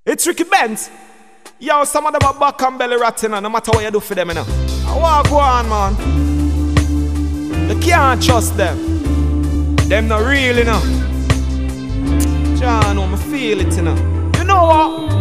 It's Ricky Benz. Yo, some of them are back and belly ratting, no matter what you do for them, you know. I want to go on, man. You can't trust them. Them not real, you know. John, I feel it, you know. You know what?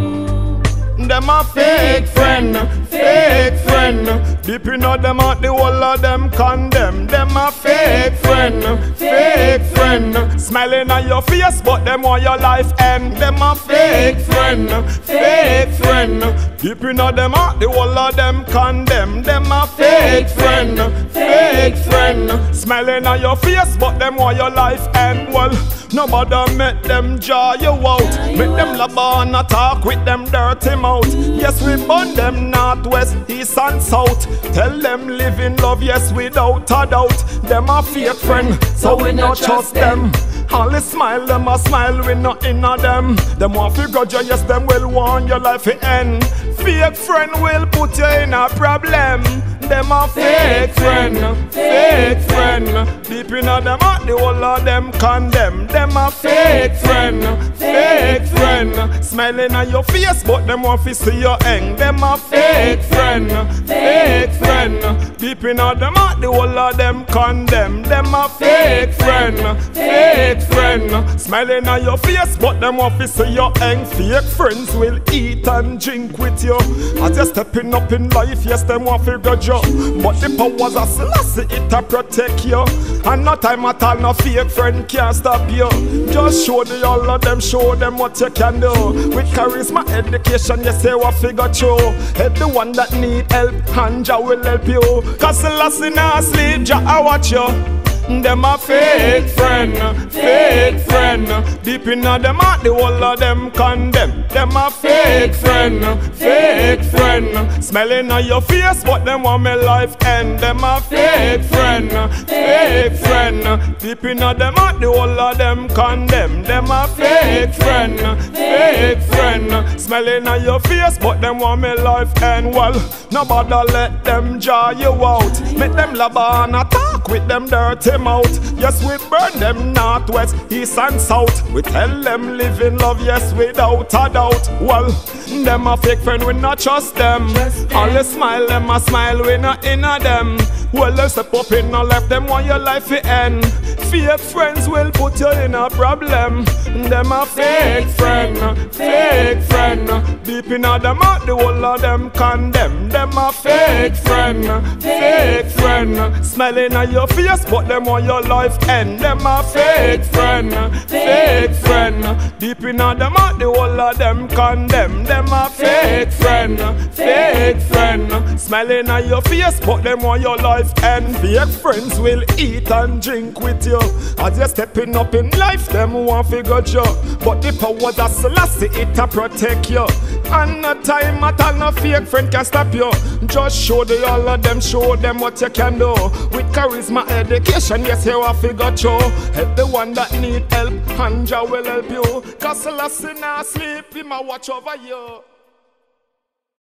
Them a fake friend, fake friend. Deep in them out, the whole of them condemn. Them a fake friend, fake friend. Smiling on your face, but them want your life end. Them a fake friend, fake friend. Deep in them out, the whole of them condemn. Them a fake friend, fake friend. Smiling on your face, but them want your life end. Well, nobody make them jar you out. Make them laban and talk with them dirty mouth. Yes, we burn them northwest, east and south. Tell them live in love, yes, without a doubt. Them a fake friend, so we not trust them. Only smile, them a smile, we not inna them. Them want to grudge you, yes, them will want your life to end. Fake friend will put you in a problem. Them a fake friend, fake friend. Deep inna them out, the whole of them condemn. Them a fake friend, fake friend. Smiling on your face, but them want to see your end. Them a fake friend, fake friend. Deep inna them out, the whole of them condemn. Them a fake friend, fake friend. Smiling on your face, but them want to see your end. Fake friends will eat and drink with you. As you're stepping up in life, yes, them want to grudge you. But the powers of Selassie, it a protect you. And no time at all, no fake friend can't stop you. Just show the all of them, show them what you can do. With charisma, education, yes, they will figure through. Help the one that need help, and Jah will help you. Cause Selassie not sleep, Jah I watch you. Them a fake friend, fake friend. Deep inna them out, the whole of them condemn. Them a fake friend, fake friend. Smelling on your face, but them want me life end. Them a fake friend, fake friend. Deep inna them out, the whole of them condemn. Them a fake friend, fake friend. Smelling on your face, but them want me life end. Well, nobody let them jar you out. Make them laban and talk with them dirty mouth. Yes, we burn them northwest, east and south. We tell them live in love, yes, without a doubt. Well, them a fake friend, we not trust them. Only smile, them a smile, we not inna them. Well, they step up in and left them want your life to end. Fake friends will put you in a problem. Them a fake friend, fake friend. Deep inna them out, the whole of them condemn. Them a fake friend, fake friend. Smiling on your face, but them want your life end. Them a fake friend, fake friend. Deep inna them out, the whole of them condemn. Them a fake friend, fake friend. Smiling on your face, but them want your life end. Fake friends will eat and drink with you. As you're stepping up in life, them want to figure you. But the powers of Selassie, it a protect you. And no time at all, no fake friend can stop you. Just show the all of them, show them what you can do. With charisma, education, yes, you have figure you. Help the one that need help, and Jah will help you. Cause Selassie not sleep, he ma watch over you.